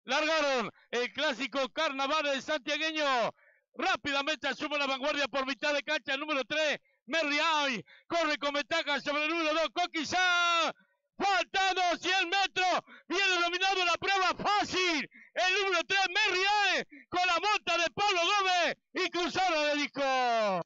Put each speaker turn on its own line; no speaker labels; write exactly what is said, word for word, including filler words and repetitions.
Largaron el clásico carnaval del santiagueño. Rápidamente asume la vanguardia por mitad de cancha el número tres, Merriay. Corre con ventaja sobre el número dos, Coquizá. Faltando cien metros. Viene dominando la prueba fácil. El número tres, Merriay. Con la monta de Pablo Gómez. Y cruzada de disco.